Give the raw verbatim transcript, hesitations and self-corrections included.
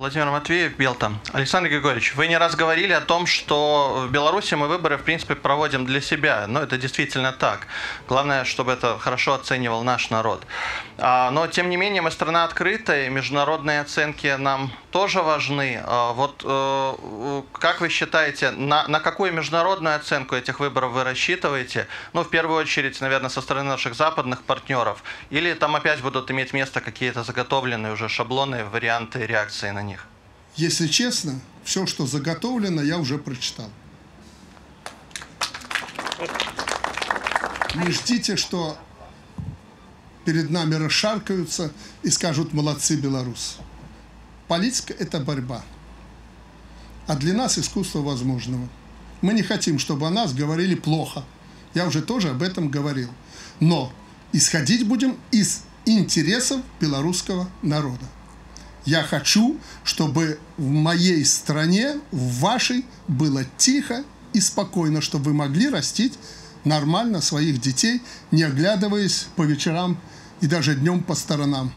Владимир Матвеев, Белта. Александр Григорьевич, вы не раз говорили о том, что в Беларуси мы выборы, в принципе, проводим для себя. Но это действительно так. Главное, чтобы это хорошо оценивал наш народ. Но, тем не менее, мы страна открытая, международные оценки нам тоже важны. Вот как вы считаете, на, на какую международную оценку этих выборов вы рассчитываете? Ну, в первую очередь, наверное, со стороны наших западных партнеров. Или там опять будут иметь место какие-то заготовленные уже шаблоны, варианты реакции на них? Если честно, все, что заготовлено, я уже прочитал. Не ждите, что перед нами расшаркаются и скажут «молодцы, белорусы». Политика – это борьба. А для нас искусство возможного. Мы не хотим, чтобы о нас говорили плохо. Я уже тоже об этом говорил. Но исходить будем из интересов белорусского народа. Я хочу, чтобы в моей стране, в вашей, было тихо и спокойно, чтобы вы могли растить нормально своих детей, не оглядываясь по вечерам и даже днем по сторонам.